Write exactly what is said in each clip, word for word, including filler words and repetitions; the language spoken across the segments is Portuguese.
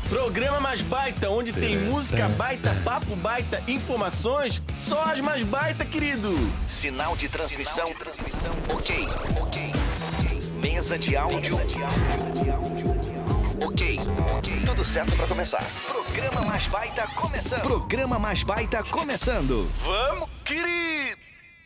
Programa mais baita, onde tem música baita, papo baita, informações, só as mais baita, querido. Sinal de transmissão. Sinal de transmissão. Ok, ok. Mesa de áudio. Ok, ok. Tudo certo pra começar. Programa mais baita começando. Programa mais baita começando. Vamos, querido.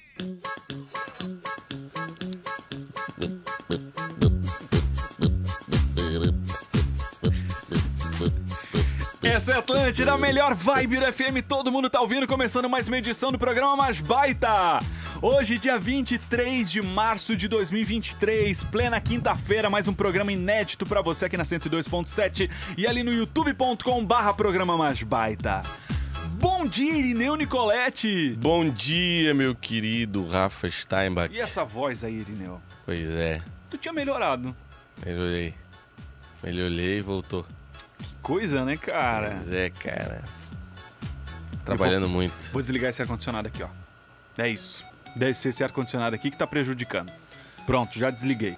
Essa é a Atlântida, a melhor vibe do F M, todo mundo tá ouvindo, começando mais uma edição do programa Mais Baita. Hoje, dia vinte e três de março de dois mil e vinte e três, plena quinta-feira, mais um programa inédito pra você aqui na cento e dois ponto sete e ali no youtube ponto com barra programa Mais Baita. Bom dia, Irineu Nicolete! Bom dia, meu querido Rafa Steinbach. E essa voz aí, Irineu? Pois é. Tu tinha melhorado. Melhorei. Melhorei e voltou. Que coisa, né, cara? Pois é, cara. Trabalhando vou, muito. Vou desligar esse ar-condicionado aqui, ó. É isso. Deve ser esse ar-condicionado aqui que tá prejudicando. Pronto, já desliguei.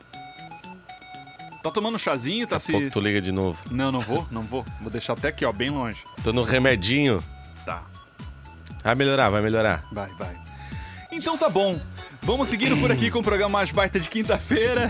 Tá tomando um chazinho? Tá Daqui se... a pouco tu liga de novo. Não, não vou, não vou. Vou deixar até aqui, ó, bem longe. Tô no remedinho. Tá. Vai melhorar, vai melhorar. Vai, vai. Então tá bom. Vamos seguindo por aqui com o programa Mais Baita de quinta-feira.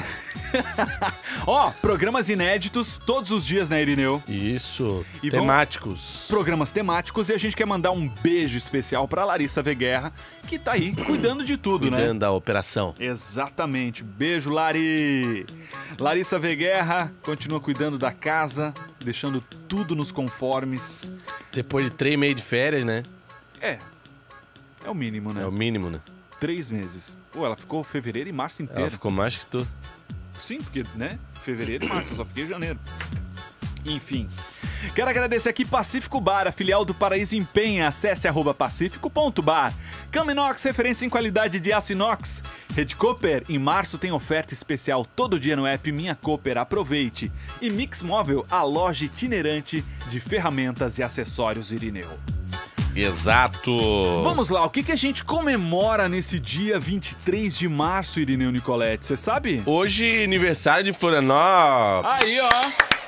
Ó, programas inéditos todos os dias, né, Irineu? Isso. E temáticos. Programas temáticos, e a gente quer mandar um beijo especial pra Larissa Veguerra, que tá aí cuidando de tudo, Cuidando né? da operação. Exatamente. Beijo, Lari. Larissa Veguerra continua cuidando da casa, deixando tudo nos conformes. Depois de três meses de férias, né? É. É o mínimo, né? É o mínimo, né? Três meses. Pô, ela ficou fevereiro e março inteiro. Ela ficou mais que tu. Sim, porque, né? Fevereiro e março, eu só fiquei em janeiro. Enfim. Quero agradecer aqui Pacífico Bar, a filial do Paraíso em Penha. Acesse arroba pacífico ponto bar. Caminox, referência em qualidade de aço inox. Rede Cooper, em março tem oferta especial todo dia no app Minha Cooper. Aproveite. E Mix Móvel, a loja itinerante de ferramentas e acessórios Irineu. Exato! Vamos lá, o que, que a gente comemora nesse dia vinte e três de março, Irineu Nicolete? Você sabe? Hoje, aniversário de Florianópolis. Aí, ó.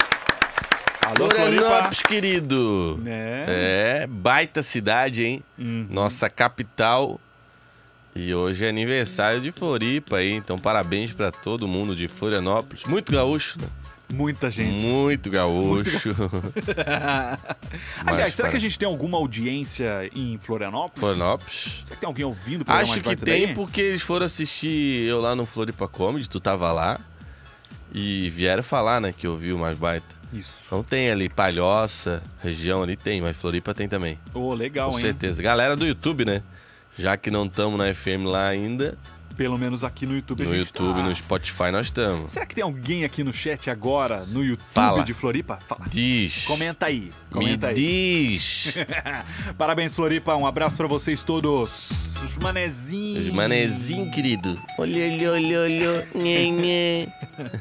Alô, Florianópolis, querido. É. É, baita cidade, hein? Uhum. Nossa capital. E hoje é aniversário de Floripa aí, então parabéns pra todo mundo de Florianópolis. Muito gaúcho, né? Muita gente. Muito gaúcho. Aliás, será para... que a gente tem alguma audiência em Florianópolis? Florianópolis? Será que tem alguém ouvindo o programa Acho Mais que Baita tem, daí? porque eles foram assistir eu lá no Floripa Comedy, tu tava lá. E vieram falar, né, que ouviu o Mais Baita. Isso. Então tem ali, Palhoça, região ali tem, mas Floripa tem também. Ô, oh, legal, Com hein? certeza. Galera do YouTube, né? Já que não estamos na F M lá ainda, Pelo menos aqui no YouTube no a gente YouTube, tá. no Spotify nós estamos. Será que tem alguém aqui no chat agora, no YouTube Fala. de Floripa? Fala. Diz. Comenta aí. Comenta Me aí. diz. Parabéns, Floripa. Um abraço pra vocês todos. Os manezinhos. Os manezinho, querido. Olha, olha, olha, olha. Nhe, nhe.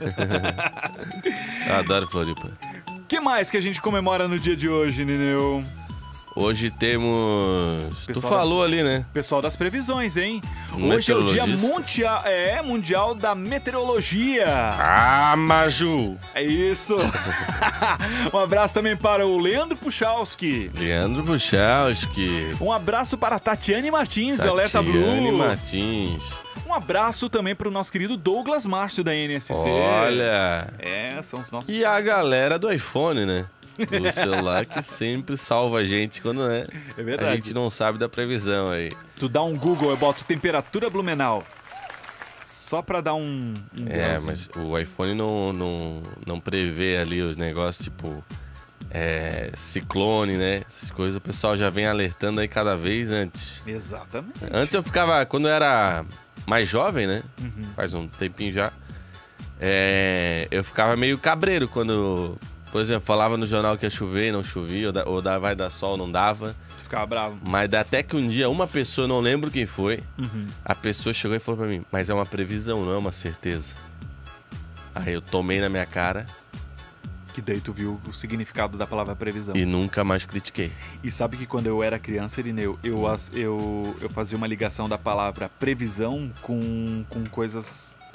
Eu adoro Floripa. O que mais que a gente comemora no dia de hoje, Nineu? Hoje temos... Tu Pessoal falou ali, né? Pessoal das previsões, hein? Hoje é o dia Meteorologista. mundial, é, mundial da meteorologia. Ah, Maju. É isso. Um abraço também para o Leandro Puchalski. Leandro Buchalski. Um abraço para a Tatiane Martins, da Leta Tatiane Blue. Martins. Um abraço também para o nosso querido Douglas Márcio, da N S C. Olha. É, são os nossos... E a galera do iPhone, né? Do celular que sempre salva a gente quando é. É verdade. A gente não sabe da previsão aí. Tu dá um Google, eu boto temperatura Blumenau. Só pra dar um... um É, grauzinho. mas o iPhone não, não, não prevê ali os negócios tipo é, ciclone, né? Essas coisas o pessoal já vem alertando aí cada vez antes. Exatamente. Antes eu ficava, quando eu era mais jovem, né? Uhum. Faz um tempinho já. É, eu ficava meio cabreiro quando... Por exemplo, falava no jornal que ia chover e não chovia, ou, da, ou da, vai dar sol, não dava. Tu ficava bravo. Mas até que um dia uma pessoa, não lembro quem foi, Uhum. a pessoa chegou e falou pra mim, mas é uma previsão, não é uma certeza. Aí eu tomei na minha cara Que daí tu viu o significado da palavra previsão. e nunca mais critiquei. E sabe que quando eu era criança, Irineu, eu, as- eu, eu fazia uma ligação da palavra previsão com, com coisas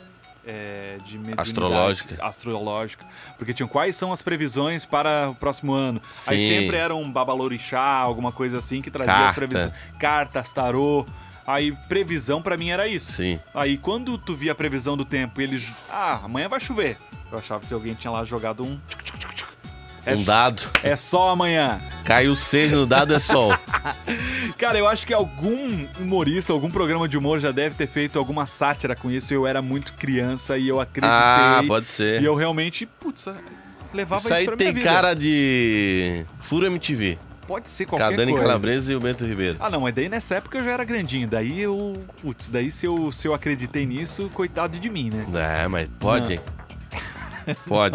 é, de mediunidade Astrológica. astrológica. Porque tinham quais são as previsões para o próximo ano. Sim. Aí sempre era um babalorixá, alguma coisa assim, que trazia Carta. as previsões. Cartas, tarô. Aí previsão pra mim era isso. Sim. Aí quando tu via a previsão do tempo e eles... Ah, amanhã vai chover. Eu achava que alguém tinha lá jogado um... É, Um dado. É só amanhã. Caiu seis no dado, é sol. Cara, eu acho que algum humorista, algum programa de humor já deve ter feito alguma sátira com isso. Eu era muito criança e eu acreditei. Ah, pode ser. E eu realmente, putz, levava Isso isso, aí pra tem minha vida. cara de Furo M T V. Pode ser Com a qualquer Dani coisa. Calabresa e o Bento Ribeiro. Ah, não, mas daí nessa época eu já era grandinho. Daí eu, putz, daí se eu, se eu acreditei nisso, coitado de mim, né? É, mas pode, hein? Pode.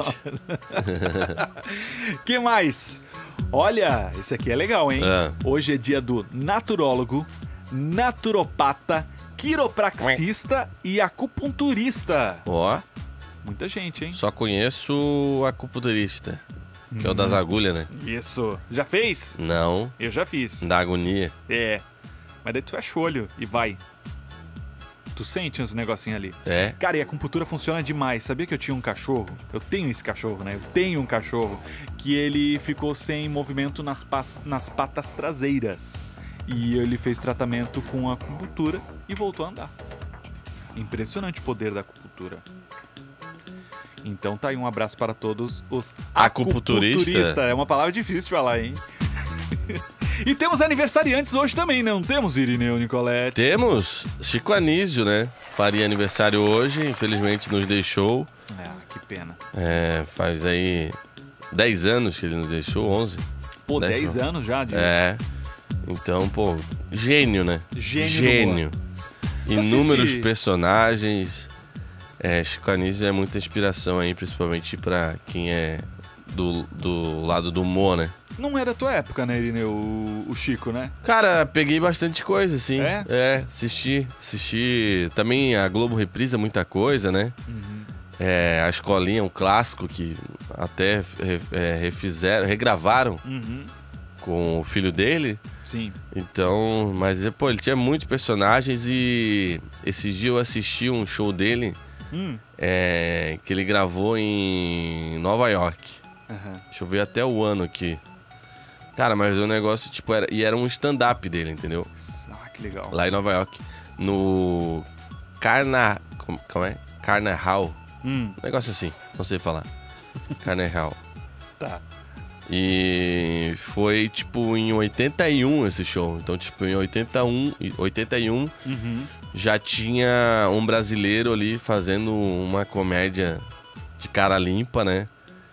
Que mais? Olha, esse aqui é legal, hein? Ah. Hoje é dia do naturólogo, naturopata, quiropraxista e acupunturista. Ó, Muita gente, hein? só conheço o acupunturista, que é o das agulhas, né? Isso. Já fez? Não, Eu já fiz. da agonia. É. Mas daí tu fecha o olho e vai. Tu sente uns negocinhos ali. É? Cara, e a acupuntura funciona demais. Sabia que eu tinha um cachorro? Eu tenho esse cachorro, né? Eu tenho um cachorro que ele ficou sem movimento nas, pas- nas patas traseiras. E ele fez tratamento com acupuntura e voltou a andar. Impressionante o poder da acupuntura. Então tá aí um abraço para todos os Acupunturista? acupunturista. É uma palavra difícil de falar, hein? E temos aniversariantes hoje também, não temos, Irineu Nicolete? Temos Chico Anísio, né? Faria aniversário hoje, infelizmente nos deixou. Ah, que pena. É, faz aí dez anos que ele nos deixou, onze. Pô, Dez dez anos já de... É. Então, pô, gênio, né? Gênio do Gênio. Tu Inúmeros assiste- personagens. É, Chico Anísio é muita inspiração aí, principalmente pra quem é do, do lado do humor, né? Não é da tua época, né, Irineu? O, o Chico, né? Cara, peguei bastante coisa, assim. É? É, assisti. Assisti. Também a Globo reprisa muita coisa, né? Uhum. É, a Escolinha, um clássico que até re- é, refizeram, regravaram Uhum. com o filho dele. Sim. Então, mas, pô, ele tinha muitos personagens e esses dias eu assisti um show dele Hum. é, que ele gravou em Nova York. Aham. Deixa eu ver até o ano aqui. Cara, mas o negócio, tipo, era, e era um stand-up dele, entendeu? Ah, que legal. Lá em Nova York, no Carna... Como, como é? Carnaval. Hum. Um negócio assim, não sei falar. Carnaval. Tá. E foi, tipo, em oitenta e um esse show. Então, tipo, em oitenta e um, oitenta e um Uhum. já tinha um brasileiro ali fazendo uma comédia de cara limpa, né?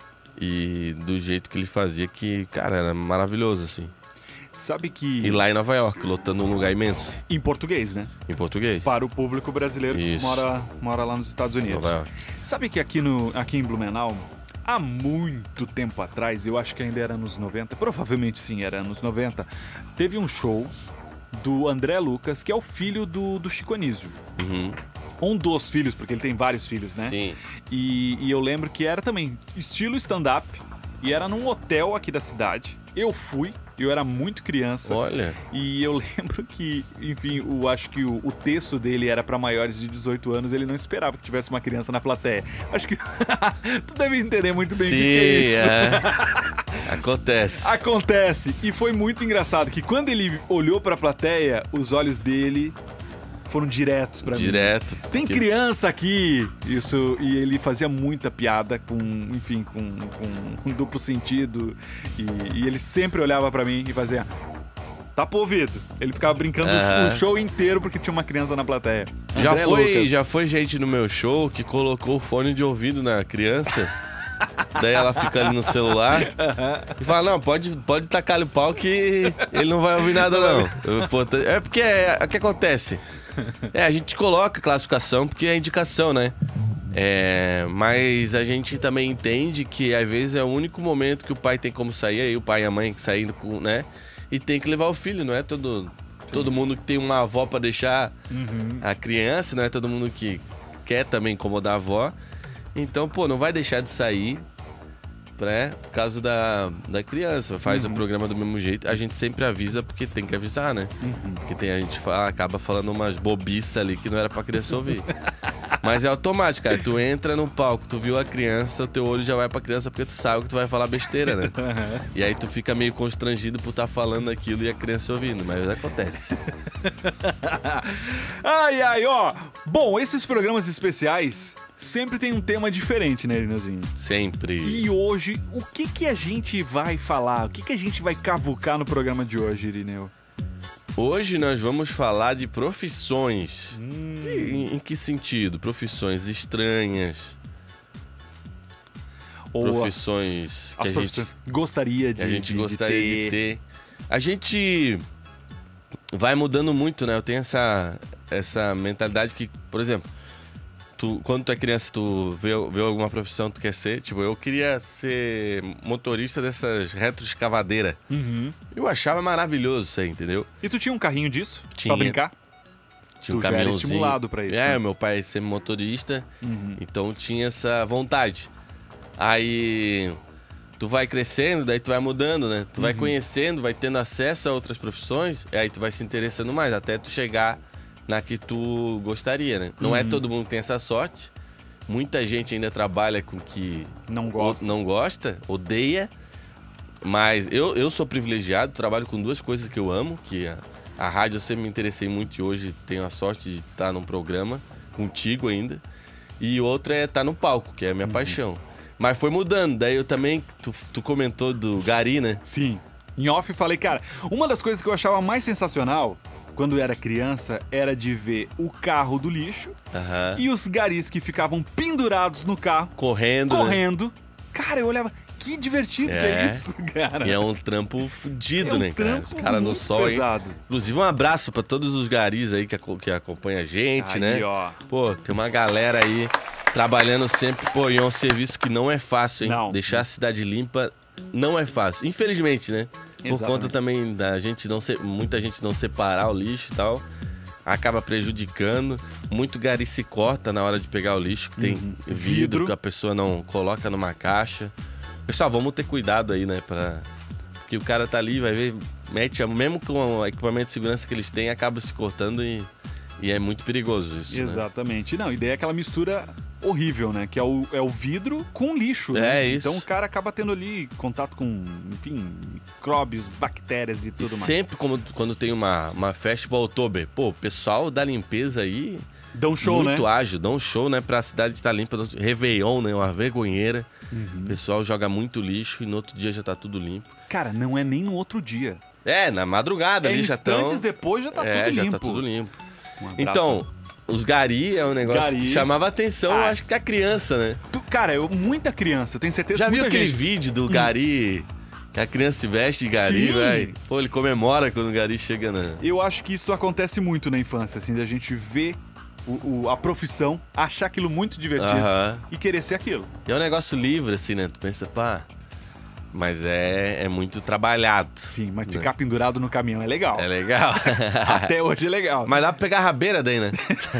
E do jeito que ele fazia, que, cara, era maravilhoso, assim. Sabe que... E lá em Nova York, lotando um lugar imenso, Em português, né? em português. Para o público brasileiro que Isso. mora, mora lá nos Estados Unidos. Nova York. Sabe que aqui, no, aqui em Blumenau, há muito tempo atrás, eu acho que ainda era nos noventa, provavelmente sim, era nos noventa, teve um show do André Lucas, que é o filho do, do Chico Anísio. Uhum. Um dos filhos, porque ele tem vários filhos, né? Sim. E, e eu lembro que era também estilo stand-up, e era num hotel aqui da cidade. Eu fui, eu era muito criança. Olha, E eu lembro que, enfim, eu acho que o, o texto dele era pra maiores de dezoito anos, ele não esperava que tivesse uma criança na plateia. Acho que tu deve entender muito bem o sim, que, que é isso. é. Acontece. Acontece. E foi muito engraçado que quando ele olhou pra plateia, os olhos dele foram diretos pra mim. Direto. Tem porque- criança aqui! Isso, e ele fazia muita piada com, enfim, com, com um duplo sentido. E, e ele sempre olhava pra mim e fazia. Tapa o ouvido. Ele ficava brincando Aham. o show inteiro porque tinha uma criança na plateia. Já André foi, Lucas. já foi gente no meu show que colocou o fone de ouvido na criança. Daí ela fica ali no celular e fala, não, pode, pode tacar o pau que ele não vai ouvir nada, não. Eu, pô, tá- É porque é, o que acontece? É, a gente coloca classificação porque é indicação, né? É, mas a gente também entende que às vezes é o único momento que o pai tem como sair, aí o pai e a mãe saindo, com, né? E tem que levar o filho, não é todo, todo mundo que tem uma avó pra deixar Uhum. a criança, não é todo mundo que quer também incomodar a avó. Então, pô, não vai deixar de sair, né, por causa da, da criança. Faz Uhum. o programa do mesmo jeito. A gente sempre avisa porque tem que avisar, né? Uhum. Porque tem, a gente fala, acaba falando umas bobiças ali que não era pra criança ouvir. Mas é automático, cara. Tu entra no palco, tu viu a criança, o teu olho já vai pra criança porque tu sabe que tu vai falar besteira, né? Uhum. E aí tu fica meio constrangido por estar falando aquilo e a criança ouvindo, mas acontece. Ai, ai, ó. Bom, esses programas especiais sempre tem um tema diferente, né, Irineuzinho? Sempre. E hoje, o que que a gente vai falar? O que que a gente vai cavucar no programa de hoje, Irineu? Hoje nós vamos falar de profissões. Hum. Em, em que sentido? Profissões estranhas. Ou profissões que as a profissões gente, que gostaria de, que a gente de, gostaria de ter. de ter. A gente vai mudando muito, né? Eu tenho essa, essa mentalidade que, por exemplo, tu, quando tu é criança, tu vê, vê alguma profissão que tu quer ser. Tipo, eu queria ser motorista dessas retroescavadeiras. Uhum. Eu achava maravilhoso isso aí, entendeu? E tu tinha um carrinho disso? Tinha. Pra brincar? Tinha um Tu já era caminhãozinho. estimulado pra isso, É, né? meu pai é sempre motorista, Uhum. então tinha essa vontade. Aí tu vai crescendo, daí tu vai mudando, né? Tu vai Uhum. conhecendo, vai tendo acesso a outras profissões, e aí tu vai se interessando mais, até tu chegar na que tu gostaria, né? Não é Uhum. todo mundo que tem essa sorte. Muita gente ainda trabalha com que Não gosto. não gosta, odeia. Mas eu, eu sou privilegiado, trabalho com duas coisas que eu amo, que a, a rádio eu sempre me interessei muito e hoje tenho a sorte de estar num programa contigo ainda. E outra é estar no palco, que é a minha Uhum. paixão. Mas foi mudando, daí eu também, tu, tu comentou do Gari, né? Sim. Em off eu falei, cara, uma das coisas que eu achava mais sensacional quando eu era criança era de ver o carro do lixo Aham. e os garis que ficavam pendurados no carro, Correndo, né? correndo. Cara, eu olhava, que divertido que é É. isso, cara. E é um trampo fudido, É um né, cara? trampo Os caras no muito sol, hein? pesado. Inclusive, um abraço pra todos os garis aí que, aco- que acompanham a gente, Aí, né? ó. Pô, tem uma galera aí trabalhando sempre. Pô, e é um serviço que não é fácil, hein? Não. Deixar a cidade limpa não é fácil. Infelizmente, né? Por Exatamente. conta também da gente não ser, muita gente não separar o lixo e tal, acaba prejudicando. Muito gari se corta na hora de pegar o lixo, que tem Uhum. vidro, Vidro. que a pessoa não coloca numa caixa. Pessoal, vamos ter cuidado aí, né? Pra... Porque o cara tá ali, vai ver, mete, a- mesmo com o equipamento de segurança que eles têm, acaba se cortando e, e é muito perigoso isso, né? Exatamente. Não, e daí é aquela mistura horrível, né? Que é o, é o vidro com lixo, né? É isso. Então o cara acaba tendo ali contato com, enfim, micróbios, bactérias e E tudo mais. sempre como, quando tem uma, uma festa tipo Oktober, pô, o pessoal da limpeza aí, Dá um show, muito né? ágil, dá um show, né, pra cidade estar limpa. Réveillon, né, uma vergonheira. Uhum. O pessoal joga muito lixo e no outro dia já tá tudo limpo. Cara, não é nem no outro dia. É, na madrugada É ali já estão... instantes depois já tá é, tudo já limpo. tá tudo limpo. Um abraço. Então, os gari é um negócio Garis. que chamava atenção, eu Ah. acho que a criança, né? Tu- cara, eu, muita criança, eu tenho certeza Já que viu muita aquele gente... vídeo do gari, que a criança se veste de gari, Sim. velho? Pô, ele comemora quando o gari chega na... Eu acho que isso acontece muito na infância, assim, da gente ver o, o- a profissão, achar aquilo muito divertido Aham. e querer ser aquilo. E é um negócio livre, assim, né? Tu pensa, pá... Mas é, é muito trabalhado. Sim, mas né? ficar pendurado no caminhão é legal. É legal. Até hoje é legal. Mas dá pra pegar a rabeira daí, né?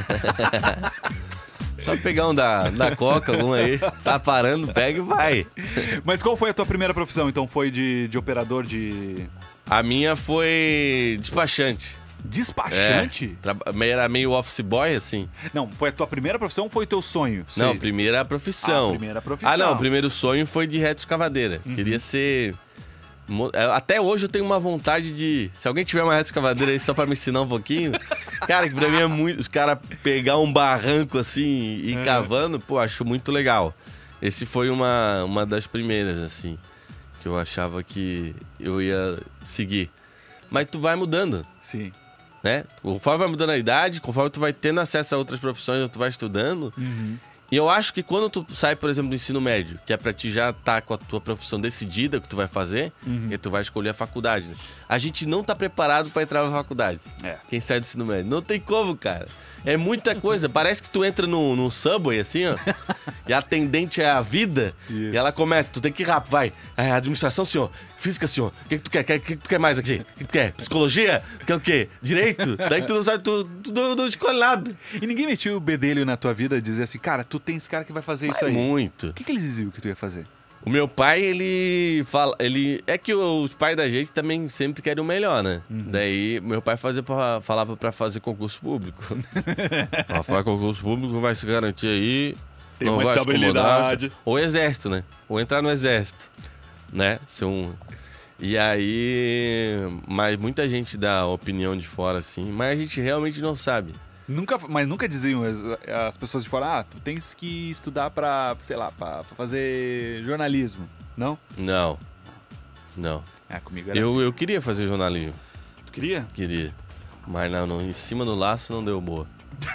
Só pegar um da, da Coca, algum aí. Tá parando, pega e vai. Mas qual foi a tua primeira profissão? Então foi de, de operador de A minha foi despachante. despachante? Tra- Era meio office boy, assim. Não, foi a tua primeira profissão ou foi o teu sonho? Não, Sei. primeira profissão. Ah, primeira profissão. Ah, não, o primeiro sonho foi de retroescavadeira. Queria ser... mo- é, Até hoje eu tenho uma vontade de... Se alguém tiver uma retroescavadeira aí só pra me ensinar um pouquinho... Cara, que pra mim é muito... Os caras pegar um barranco assim e ir É. cavando, pô, acho muito legal. Esse foi uma, uma das primeiras, assim, que eu achava que eu ia seguir. Mas tu vai mudando, Sim. né? Conforme vai mudando a idade, conforme tu vai tendo acesso a outras profissões, tu vai estudando. Uhum. E eu acho que quando tu sai, por exemplo, do ensino médio, que é pra ti já tá com a tua profissão decidida, o que tu vai fazer, Uhum. e tu vai escolher a faculdade, né? A gente não tá preparado pra entrar na faculdade. É. Quem sai do ensino médio. Não tem como, cara. É muita coisa. Parece que tu entra num, num Subway, assim, ó, e a atendente é a vida, Isso. e ela começa, tu tem que ir rápido, vai. É, administração, senhor. Física, senhor. O que, que tu quer? O que, que tu quer mais aqui? O que tu quer? Psicologia? Quer o quê? Direito? Daí tu não sabe, tu, tu, tu não escolhe nada. E ninguém metiu o bedelho na tua vida e dizer assim, cara, tu tem esse cara que vai fazer isso Mas aí. muito. O que, que eles diziam que tu ia fazer? O meu pai, ele fala. Ele, é que os pais da gente também sempre querem o melhor, né? Uhum. Daí, meu pai fazia pra, falava pra fazer concurso público. Pra fazer concurso público vai se garantir aí. Tem não uma vai estabilidade. Ou exército, né? Ou entrar no exército. Né? Ser um. E aí. Mas muita gente dá opinião de fora, assim. Mas a gente realmente não sabe. Nunca, mas nunca diziam as, as pessoas de fora, ah, tu tens que estudar pra, sei lá, pra, pra fazer jornalismo, não? Não, não. É, comigo era eu, assim. Eu queria fazer jornalismo. Tu queria? Queria. Mas não, não, em cima do laço não deu boa.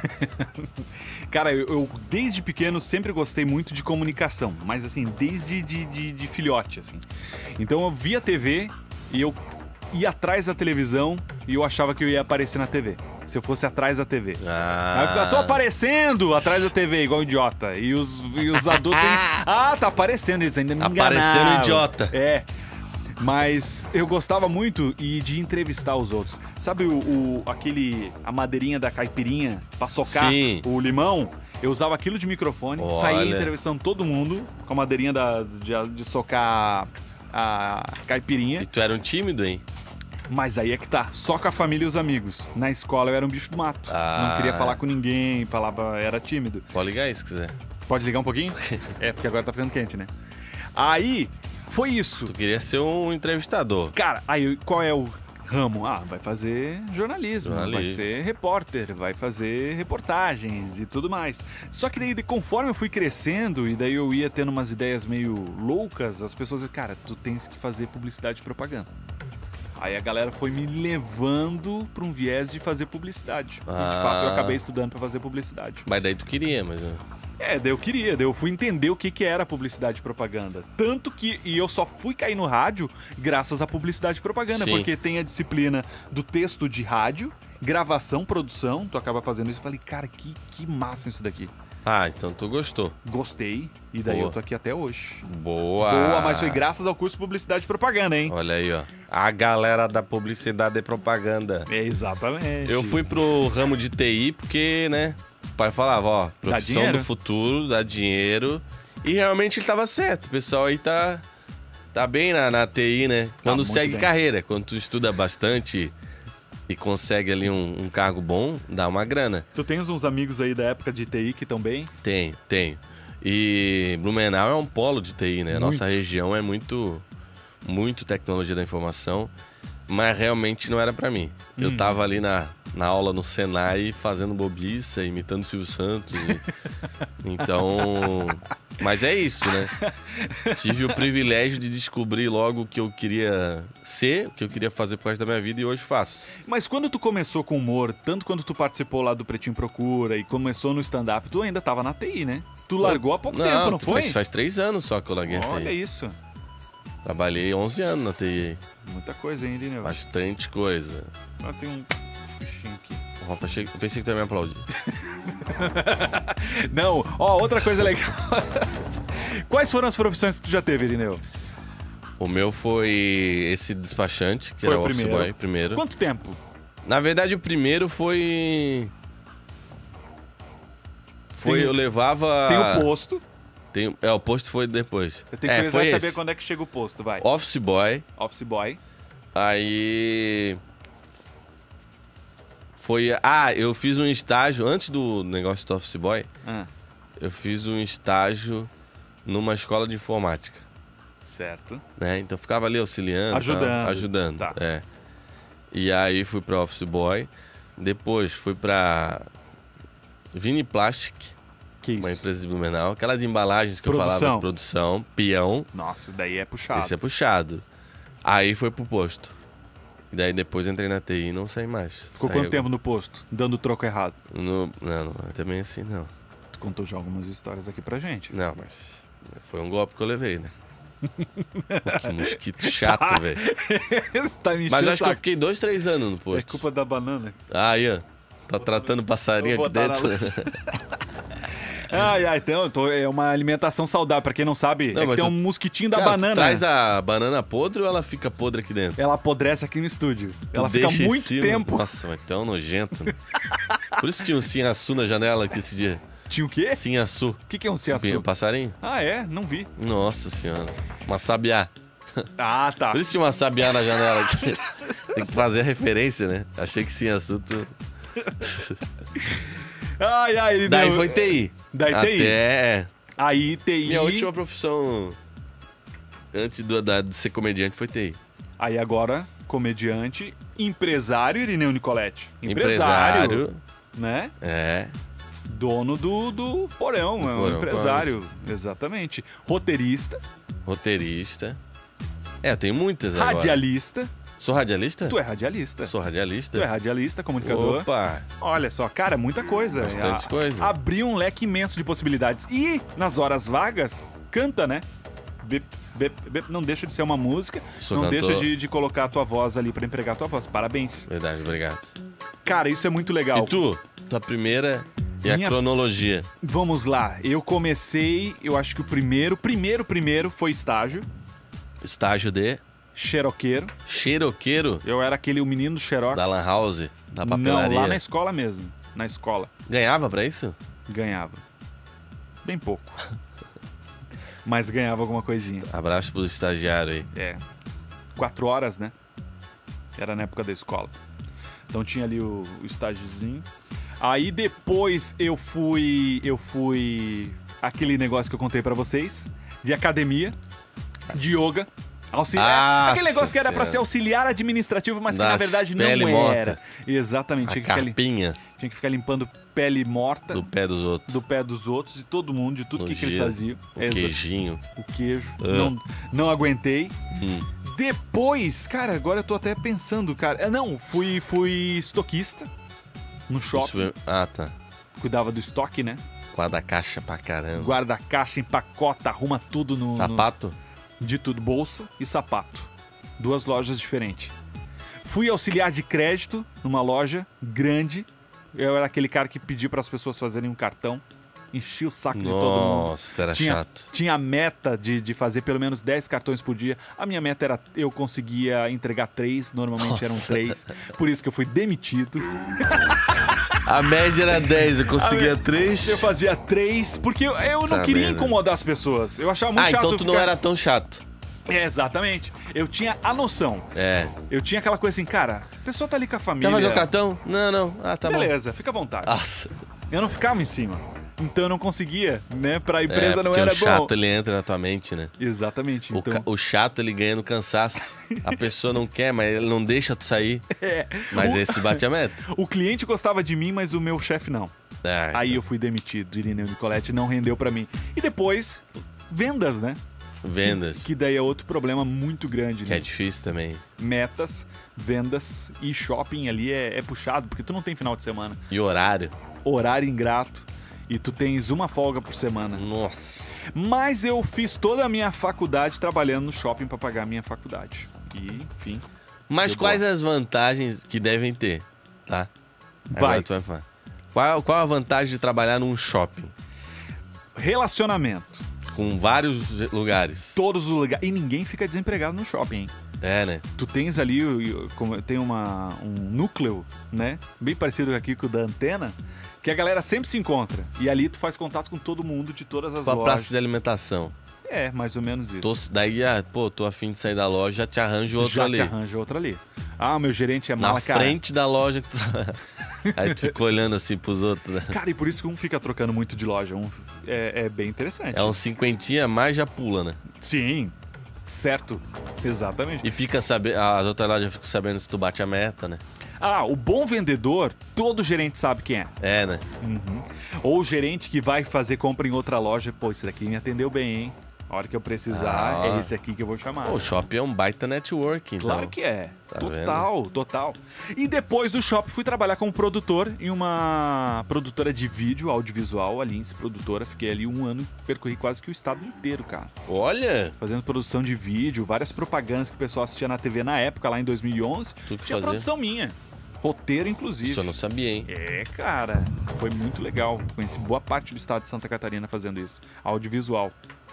Cara, eu, eu desde pequeno sempre gostei muito de comunicação, mas assim, desde de, de, de filhote, assim. Então eu via T V e eu ia atrás da televisão e eu achava que eu ia aparecer na T V. Se eu fosse atrás da T V. Ah. Aí eu ficava, tô aparecendo atrás da T V, igual um idiota. E os, e os adultos... ah, tá aparecendo, eles ainda me enganavam. Aparecendo idiota. É. Mas eu gostava muito e de entrevistar os outros. Sabe o, o aquele... a madeirinha da caipirinha pra socar Sim. o limão? Eu usava aquilo de microfone, Olha. saía entrevistando todo mundo com a madeirinha da, de, de socar a caipirinha. E tu era um tímido, hein? Mas aí é que tá, só com a família e os amigos. Na escola eu era um bicho do mato. Ah. Não queria falar com ninguém, falava, era tímido. Pode ligar aí se quiser. Pode ligar um pouquinho? É, porque agora tá ficando quente, né? Aí, foi isso. Tu queria ser um entrevistador. Cara, aí qual é o ramo? Ah, vai fazer jornalismo, Jornalismo. vai ser repórter, vai fazer reportagens e tudo mais. Só que daí, conforme eu fui crescendo e daí eu ia tendo umas ideias meio loucas, as pessoas diziam, cara, tu tens que fazer publicidade e propaganda. Aí a galera foi me levando para um viés de fazer publicidade. Ah. E de fato eu acabei estudando para fazer publicidade. Mas daí tu queria, mas... É, daí eu queria, daí eu fui entender o que, que era publicidade e propaganda. Tanto que, e eu só fui cair no rádio graças à publicidade e propaganda, Sim. porque tem a disciplina do texto de rádio, gravação, produção, tu acaba fazendo isso. Eu falei, cara, que, que massa isso daqui. Ah, então tu gostou. Gostei, e daí Boa. eu tô aqui até hoje. Boa! Boa, mas foi graças ao curso de publicidade e propaganda, hein? Olha aí, ó. A galera da publicidade e propaganda. É, exatamente. Eu fui pro ramo de T I porque, né, o pai falava, ó, profissão dinheiro. do futuro, dá dinheiro. E realmente ele tava certo. O pessoal aí tá, tá bem na, na T I, né? Quando muito segue bem. carreira, quando tu estuda bastante e consegue ali um, um cargo bom, dá uma grana. Tu tens uns amigos aí da época de T I que estão bem? Tem, tem. E Blumenau é um polo de T I, né? A nossa Muito. região é muito, muito tecnologia da informação, mas realmente não era pra mim. Hum. Eu tava ali na, na aula no Senai fazendo bobiça, imitando o Silvio Santos. e- Então... Mas é isso, né? Tive o privilégio de descobrir logo o que eu queria ser, o que eu queria fazer pro resto da minha vida e hoje faço. Mas quando tu começou com humor, tanto quando tu participou lá do Pretinho Procura e começou no stand-up, tu ainda tava na T I, né? Tu largou há pouco tempo, não foi? Faz, faz três anos só que eu larguei a T I. Olha isso. Trabalhei onze anos na T I. Muita coisa ainda, né? Bastante coisa. Ah, tem um bichinho aqui. Opa, achei- eu pensei que tu ia me aplaudir. Não, ó, outra coisa legal. Quais foram as profissões que tu já teve, Irineu? O meu foi esse despachante, que Foi era o o office primeiro. boy primeiro. Quanto tempo? Na verdade, o primeiro foi... Foi, Tem- eu levava... Tem o posto. Tem- É, o posto foi depois. Eu tenho é, que foi saber esse. quando é que chega o posto, vai. Office boy, Office boy. aí... Foi... Ah, eu fiz um estágio, antes do negócio do office boy, Ah, eu fiz um estágio numa escola de informática. certo. Né? Então eu ficava ali auxiliando, Ajudando. tal, ajudando. Tá. É. E aí fui para Office Boy, depois fui para Vini Plastic, Que uma isso? empresa de Blumenau, aquelas embalagens que eu Produção. falava de produção, peão, Nossa, isso daí é puxado. esse é puxado. Aí foi pro posto. E daí depois entrei na T I e não saí mais. Ficou Saí quanto tempo no posto? Dando troco errado. No... Não, não, é também assim não. Tu contou já algumas histórias aqui pra gente. Não, mas foi um golpe que eu levei, né? Que mosquito chato, velho. Tá me Mas enchendo o acho que eu saco. fiquei dois, três anos no É posto. culpa da banana. Ah, aí, ó. Tá tratando passarinho Vou aqui botar na dentro. Ai, ai, então, eu tô- é uma alimentação saudável. Pra quem não sabe, Não, é que mas tem tu- um mosquitinho da Cara, tu banana. traz a banana podre ou ela fica podre aqui dentro? Ela apodrece aqui no estúdio. Tu Ela fica deixa em muito cima. tempo. Nossa, mas tu é um nojento. Né? Por isso tinha um sinhaçu na janela aqui esse dia. Tinha o quê? Sinhaçu. O que, que é um ciaçu? Um passarinho? Ah, é? Não vi. Nossa senhora. Uma sabiá. Ah, tá. Por isso tinha uma sabiá na janela aqui. Tem que fazer a referência, né? Achei que Sinhaçu... Tu... Ai, ai. Daí não. foi T I. Daí T I. Até... Aí T I... Minha última profissão antes do, da, de ser comediante foi T I. Aí agora, comediante, empresário Irineu Nicoletti. Empresário. Né? É. Dono do, do porão, Do é um porão, empresário. Exatamente. Roteirista, Roteirista. É, eu tenho muitas agora. radialista. Sou radialista? Tu é radialista. Sou radialista? Tu é radialista, comunicador. Opa! Olha só, cara, muita coisa. Bastante A- coisa. Abriu um leque imenso de possibilidades. E, nas horas vagas, canta, né? Bep, bep, bep, não deixa de ser uma música, Sou não cantor. deixa de, de colocar a tua voz ali pra empregar a tua voz. Parabéns. Verdade, obrigado. Cara, isso é muito legal. E tu? Tua primeira e a Minha- cronologia. Vamos lá, eu comecei, eu acho que o primeiro, primeiro, primeiro foi estágio, Estágio de xeroqueiro. xeroqueiro Eu era aquele o menino do xerox. da Lan House, da papelaria. Não, lá na escola mesmo, na escola. Ganhava pra isso? Ganhava. Bem pouco. Mas ganhava alguma coisinha. Abraço pro estagiário aí. É. Quatro horas, né? Era na época da escola. Então tinha ali o, o estágiozinho. Aí depois eu fui. Eu fui. Aquele negócio que eu contei pra vocês. De academia. De yoga. Auxiliar. Nossa Aquele negócio que era pra Senhora. ser auxiliar administrativo, mas que Das na verdade pele não morta. era. Exatamente. A Tinha que, ficar, lim- carpinha tinha que ficar limpando pele morta do do, pé dos outros. pé dos outros, de todo mundo, de tudo que, que eles Nojeira. faziam. O Exa- queijinho. o queijo. Ah. Não, não aguentei. Hum. Depois, cara, agora eu tô até pensando, cara. É, Não, fui, fui estoquista no shopping. Super- Ah, tá. Cuidava do estoque, né? Guarda-caixa pra caramba. Guarda a caixa, empacota, arruma tudo no, no- Sapato? de tudo, bolsa e sapato. Duas lojas diferentes. Fui auxiliar de crédito numa loja grande. Eu era aquele cara que pedia para as pessoas fazerem um cartão. Enchia o saco de todo mundo. Nossa, tu era Tinha, chato. tinha a meta de, de fazer pelo menos dez cartões por dia. A minha meta era eu conseguia entregar três, normalmente eram Nossa. três. Por isso que eu fui demitido. A média era dez, eu conseguia Eu três. fazia três, porque eu, eu não Tá queria merda. incomodar as pessoas. Eu achava muito Ah, chato. então eu tu não ficar- era tão chato. É, exatamente. Eu tinha a noção. É. Eu tinha aquela coisa assim, cara, a pessoa tá ali com a família. Quer fazer o cartão? Não, não. Ah, tá bom. Beleza, fica à vontade. Nossa. Eu não ficava em cima. Então eu não conseguia, né? Pra É, empresa não porque era o chato, bom. ele entra na tua mente, né? Exatamente. O, Então, ca- o chato, ele ganha no cansaço. A pessoa não quer, mas ele não deixa tu sair. é. Mas o, esse bate a meta. o cliente gostava de mim, mas o meu chefe não. Ah, Aí então. eu fui demitido. Irineu Nicoletti não rendeu pra mim. E depois, vendas, né? Vendas. Que daí é outro problema muito grande, Que né? é difícil também. Metas, vendas e shopping ali é, é puxado, porque tu não tem final de semana. E horário? Horário ingrato. E tu tens uma folga por semana. Nossa. Mas eu fiz toda a minha faculdade trabalhando no shopping pra pagar a minha faculdade. E, enfim, Mas Deu quais boa. as vantagens que devem ter, tá? Vai. Agora tu vai falar. Qual, qual a vantagem de trabalhar num shopping? relacionamento. Com vários lugares. Todos os lugares. E ninguém fica desempregado no shopping, hein? É, né? Tu tens ali, o- o- como- tem uma, um núcleo, né? Bem parecido aqui com o da Antena, que a galera sempre se encontra. E ali tu faz contato com todo mundo de todas as Com a lojas. praça de alimentação. É, mais ou menos isso. Tô, daí, ah, pô, tô afim de sair da loja, já te arranjo outro Já ali. te arranja outra ali. Ah, o meu gerente é Na mala, cara. frente da loja que tu trabalha. Aí tu fica olhando assim pros outros, né? Cara, e por isso que um fica trocando muito de loja. Um, é, é bem interessante. É uns cinquentinha, mais já pula, né? Sim, certo. Exatamente. E fica sabendo, as outras lojas ficam sabendo se tu bate a meta, né? Ah, o bom vendedor, todo gerente sabe quem é. É, né? Uhum. Ou o gerente que vai fazer compra em outra loja. Pô, esse daqui me atendeu bem, hein? A hora que eu precisar, Ah. é esse aqui que eu vou chamar. Pô, o shopping é um baita network, então. Claro que é. Tá total, total. E depois do shopping fui trabalhar como produtor em uma produtora de vídeo, audiovisual, a Lince Produtora. Fiquei ali um ano, percorri quase que o estado inteiro, cara. Olha! Fazendo produção de vídeo, várias propagandas que o pessoal assistia na T V na época, lá em dois mil e onze. Tu que Tinha fazia? produção minha. Roteiro, inclusive. Isso eu não sabia, hein? É, cara. Foi muito legal. Conheci boa parte do estado de Santa Catarina fazendo isso. Audiovisual.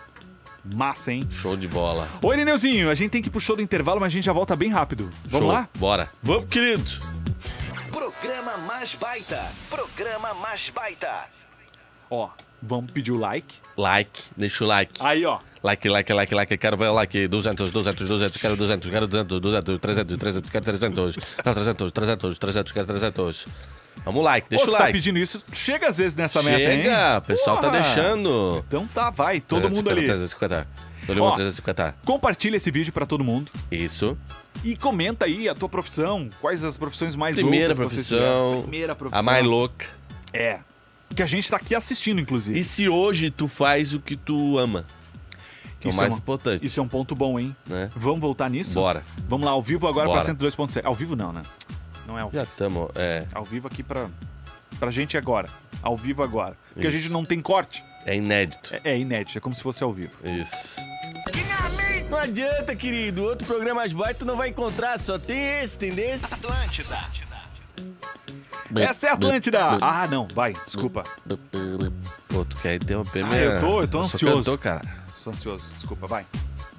Massa, hein? Show de bola. Oi, Irineuzinho. A gente tem que ir pro show do intervalo, mas a gente já volta bem rápido. Vamos Show. lá? Bora. Vamos, querido. Programa Mais Baita. Programa Mais Baita. Ó, vamos pedir o like. Like, deixa o like. Aí, ó. Like, like, like, like, quero ver o like. duzentos, duzentos, duzentos, quero duzentos, quero duzentos, duzentos, trezentos, trezentos, quero trezentos, quero trezentos, trezentos, trezentos, quero trezentos. Vamos like, deixa Pô, o você like. tá pedindo isso, chega às vezes nessa meta, hein? Chega, o pessoal tá Porra. deixando. Então tá, vai, todo mundo ali. trezentos e cinquenta. Todo Ó, mundo trezentos e cinquenta. Compartilha esse vídeo pra todo mundo Isso. e comenta aí a tua profissão, quais as profissões mais Primeira loucas que você profissão. tiver. Primeira profissão. A mais louca. É. Que a gente tá aqui assistindo, inclusive. E se hoje tu faz o que tu ama? Que é o Isso é mais uma- importante. Isso é um ponto bom, hein? Né? Vamos voltar nisso? Bora. Vamos lá, ao vivo agora Bora. pra cento e dois ponto sete. Ao vivo não, né? Não é ao vivo. Já estamos, é, Ao vivo aqui pra, pra gente agora. Ao vivo agora. Porque a Isso. gente não tem corte. é inédito. É, é inédito, é como se fosse ao vivo. Isso. Não adianta, querido. Outro programa mais baita tu não vai encontrar. Só tem esse, tem desse. Atlântida. Essa é a Atlântida! Ah, não, vai, desculpa. Pô, tu quer interromper Ah, minha... eu tô, eu tô sou ansioso. cantor, cara. Sou ansioso, desculpa, vai.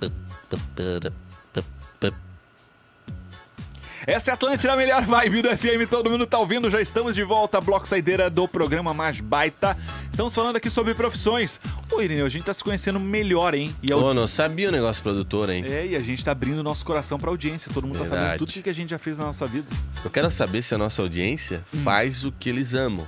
Essa é a Atlântida, a melhor vibe do F M, todo mundo tá ouvindo, já estamos de volta, bloco saideira do programa mais baita. Estamos falando aqui sobre profissões. Ô, Irineu, a gente tá se conhecendo melhor, hein? E a Pô, não sabia o negócio produtor, hein? É, e a gente tá abrindo nosso coração pra audiência, todo mundo tá sabendo Verdade. tudo que a gente já fez na nossa vida. Eu quero saber se a nossa audiência Hum. faz o que eles amam.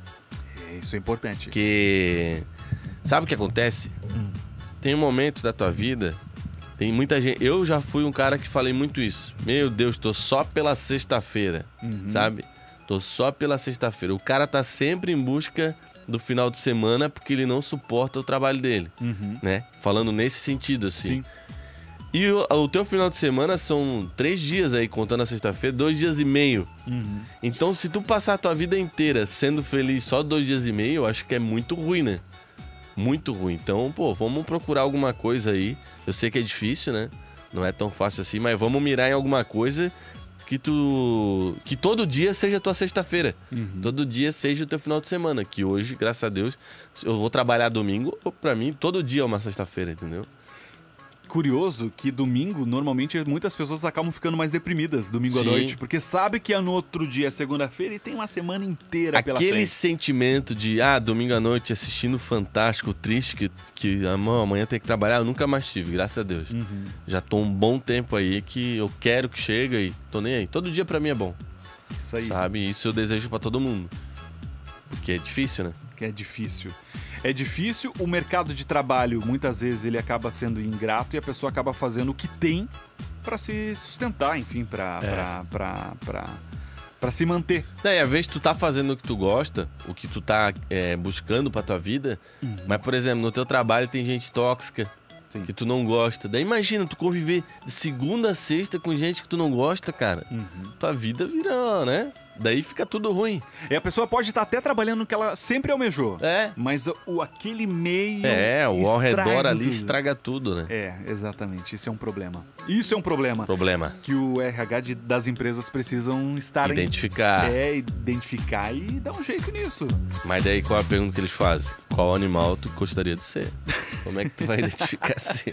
É, isso é importante. Porque... Sabe o que acontece? Hum. Tem um momento da tua vida... Tem muita gente... Eu já fui um cara que falei muito isso. Meu Deus, tô só pela sexta-feira, Uhum. sabe? Tô só pela sexta-feira. O cara tá sempre em busca do final de semana porque ele não suporta o trabalho dele, Uhum. né? Falando nesse sentido, assim. Sim. E o, o teu final de semana são três dias aí, contando a sexta-feira, dois dias e meio. Uhum. Então, se tu passar a tua vida inteira sendo feliz só dois dias e meio, eu acho que é muito ruim, né? Muito ruim. Então, pô, vamos procurar alguma coisa aí. Eu sei que é difícil, né? Não é tão fácil assim, mas vamos mirar em alguma coisa que tu... Que todo dia seja a tua sexta-feira. Uhum. Todo dia seja o teu final de semana. Que hoje, graças a Deus, eu vou trabalhar domingo. Pra mim, todo dia é uma sexta-feira, entendeu? Curioso que domingo, normalmente, muitas pessoas acabam ficando mais deprimidas domingo à Sim. noite, porque sabe que no outro dia é segunda-feira e tem uma semana inteira pela Aquele frente. sentimento de, ah, domingo à noite assistindo Fantástico, triste, que, que ah, mano, amanhã tem que trabalhar, eu nunca mais tive, graças a Deus. Uhum. Já tô um bom tempo aí que eu quero que chegue e tô nem aí. Todo dia pra mim é bom, Isso aí, sabe? Isso eu desejo pra todo mundo. Porque é difícil, né? que é difícil. É difícil, o mercado de trabalho, muitas vezes, ele acaba sendo ingrato e a pessoa acaba fazendo o que tem pra se sustentar, enfim, pra, É. pra, pra, pra, pra se manter. Daí, às vezes tu tá fazendo o que tu gosta, o que tu tá é, buscando pra tua vida, mas, por exemplo, no teu trabalho tem gente tóxica, Sim. que tu não gosta. Daí imagina, tu conviver de segunda a sexta com gente que tu não gosta, cara. Uhum. Tua vida vira, né? Daí fica tudo ruim. E a pessoa pode estar até trabalhando no que ela sempre almejou, É. mas o, aquele meio É, o ao estraga redor ali tudo. estraga tudo, né? É, exatamente. Isso é um problema. Isso é um problema Problema. que o R H de- das empresas precisam estar em- Identificar. É, identificar e dar um jeito nisso. Mas daí qual é a pergunta que eles fazem? Qual animal tu gostaria de ser? Como é que tu vai identificar assim?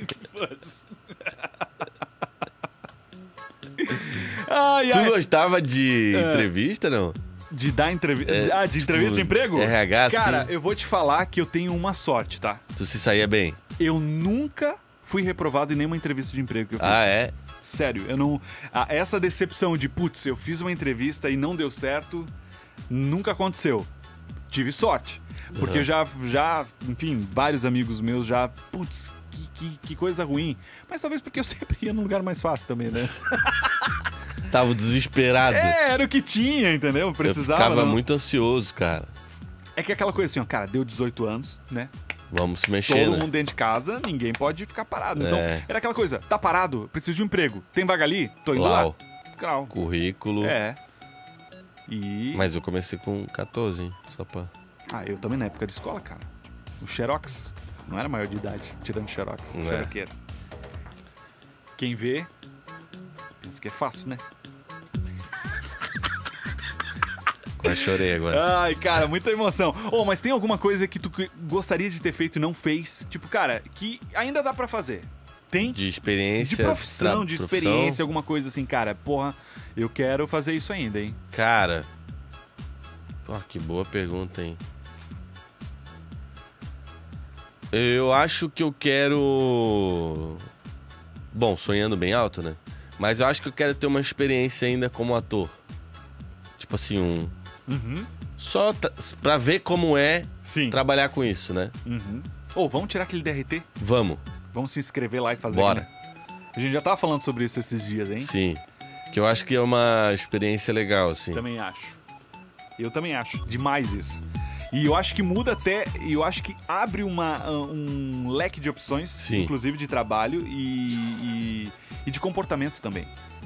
Ai, Tu ai. gostava de É. entrevista, não? De dar entrevista. É, ah, de tipo, entrevista de emprego? R H, Cara, sim. eu vou te falar que eu tenho uma sorte, tá? Tu se saía bem? Eu nunca fui reprovado em nenhuma entrevista de emprego que eu fiz. Ah, é? Sério, eu não. ah, essa decepção de, putz, eu fiz uma entrevista e não deu certo, nunca aconteceu. Tive sorte. Porque eu já, já, enfim, vários amigos meus já, putz, que, que, que coisa ruim. Mas talvez porque eu sempre ia num lugar mais fácil também, né? Tava desesperado. É, era o que tinha, entendeu? Eu Precisava. ficava não- muito ansioso, cara. É que aquela coisa assim, ó, cara, deu dezoito anos, né? Vamos se mexer, Todo né? mundo dentro de casa, ninguém pode ficar parado. Então, É. era aquela coisa, tá parado, preciso de um emprego. Tem vaga ali? Tô indo Lau. lá. Grau. Currículo. É. E. Mas eu comecei com quatorze, hein? Só pra... Ah, eu também na época de escola, cara. O Xerox. Não era maior de idade, tirando Xerox. Não é. Xeroqueiro. Quem vê, pensa que é fácil, né? Quase chorei agora. Ai, cara, muita emoção. Oh, mas tem alguma coisa que tu que- gostaria de ter feito e não fez? Tipo, cara, que ainda dá pra fazer. Tem? De experiência. De profissão, tra- de profissão. experiência, alguma coisa assim, cara. Porra, eu quero fazer isso ainda, hein? Cara. Pô, que boa pergunta, hein? Eu acho que eu quero... Bom, sonhando bem alto, né? Mas eu acho que eu quero ter uma experiência ainda como ator. Tipo assim, um... Uhum. Só t- pra ver como é Sim. trabalhar com isso, né? Uhum. Ô, vamos tirar aquele D R T? Vamos. Vamos se inscrever lá e fazer. Bora. Né? A gente já tava falando sobre isso esses dias, hein? Sim. Que eu acho que é uma experiência legal, assim. Também acho. Eu também acho. Demais isso. E eu acho que muda até... E eu acho que abre uma, um leque de opções, Sim. inclusive de trabalho e, e, e de comportamento também.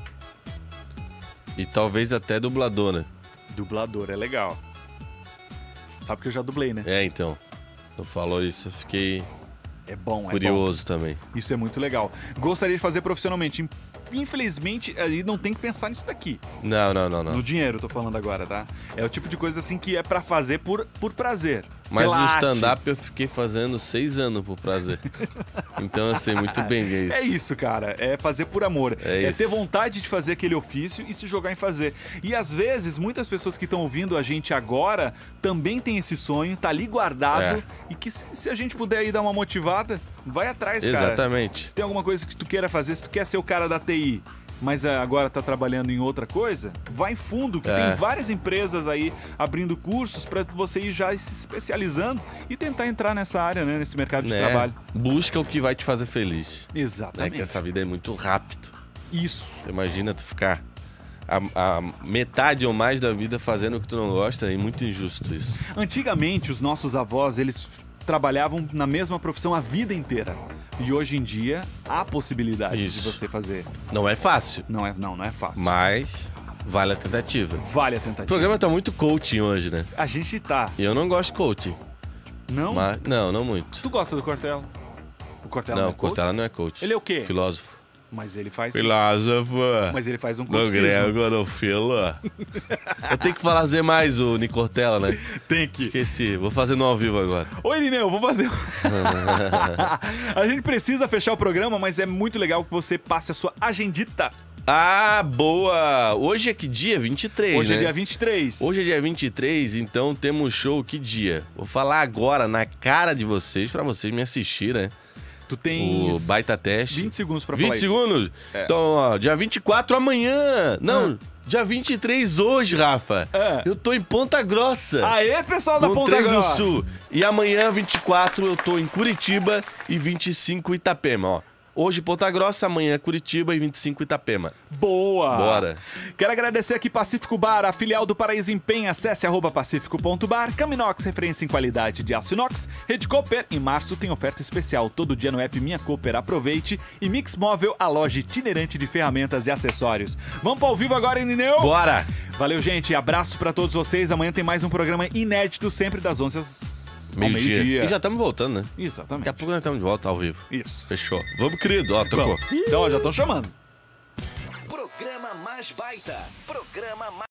E talvez até dublador, né? Dublador é legal. Sabe que eu já dublei, né? É, então. Tu falou isso, eu fiquei É bom, é curioso bom. também. Isso é muito legal. Gostaria de fazer profissionalmente. Infelizmente, aí não tem que pensar nisso daqui. Não, não, não, não. No dinheiro, eu tô falando agora, tá? É o tipo de coisa assim que é pra fazer por, por prazer. Mas pela no arte. stand-up eu fiquei fazendo seis anos por prazer. Então eu sei muito bem que é isso. É isso, cara. É fazer por amor. É É, isso. ter vontade de fazer aquele ofício e se jogar em fazer. E às vezes, muitas pessoas que estão ouvindo a gente agora também tem esse sonho, tá ali guardado. É. E que se, se a gente puder aí dar uma motivada, vai atrás, cara. Exatamente. Se tem alguma coisa que tu queira fazer, se tu quer ser o cara da T I, mas ah, agora tá trabalhando em outra coisa, vai em fundo, que É. tem várias empresas aí abrindo cursos pra você ir já se especializando e tentar entrar nessa área, né, nesse mercado de Né? trabalho. Busca o que vai te fazer feliz. Né? Exatamente. Que essa vida é muito rápido. Isso. Imagina tu ficar a, a metade ou mais da vida fazendo o que tu não gosta, é muito injusto isso. Antigamente, os nossos avós, eles trabalhavam na mesma profissão a vida inteira. E hoje em dia, há possibilidade Isso. de você fazer. Não é fácil, Não é, não, não é fácil. mas vale a tentativa. Vale a O tentativa. programa tá muito coaching hoje, né? A gente tá. E eu não gosto de coaching. Não? Mas, não, não muito. Tu gosta do Cortella? O Cortella Não, não o é coach? Cortella não é coach. Ele é o quê? Filósofo. Mas ele faz... Filósofo. Mas ele faz um No curtismo. grego, no filo. Eu tenho que fazer mais o Nicortella, né? Tem que. Esqueci. Vou fazer no ao vivo agora. Oi, Irineu, vou fazer. A gente precisa fechar o programa, mas é muito legal que você passe a sua agendita. Ah, boa! Hoje é que dia? vinte e três, Hoje né? é dia vinte e três. Hoje é dia vinte e três, então temos show que dia? Vou falar agora na cara de vocês, pra vocês me assistirem, né? Tu tem O baita teste. vinte segundos pra vinte falar isso. segundos? É. Então, ó, dia vinte e quatro amanhã. Não, dia vinte e três hoje, Rafa. É. Eu tô em Ponta Grossa. Aê, pessoal da no Ponta três do Grossa. Sul. E amanhã, vinte e quatro, eu tô em Curitiba e vinte e cinco Itapema, ó. Hoje Ponta Grossa, amanhã Curitiba e vinte e cinco Itapema. Boa! Bora. Quero agradecer aqui Pacífico Bar, a filial do Paraíso Empenha. Acesse arroba pacífico ponto bar. Caminox, referência em qualidade de aço inox. Rede Cooper, em março tem oferta especial. Todo dia no app Minha Cooper, aproveite. E Mix Móvel, a loja itinerante de ferramentas e acessórios. Vamos para ao vivo agora, Nineu? Bora! Valeu, gente. Abraço pra todos vocês. Amanhã tem mais um programa inédito, sempre das onze às ao Meio-dia. meio-dia. E já estamos voltando, né? Exatamente. Daqui a pouco nós estamos de volta ao vivo. Isso. Fechou. Vamos, querido. Ó, trocou. Vamos. Então, ó, já estão chamando. Programa Mais Baita. Programa Mais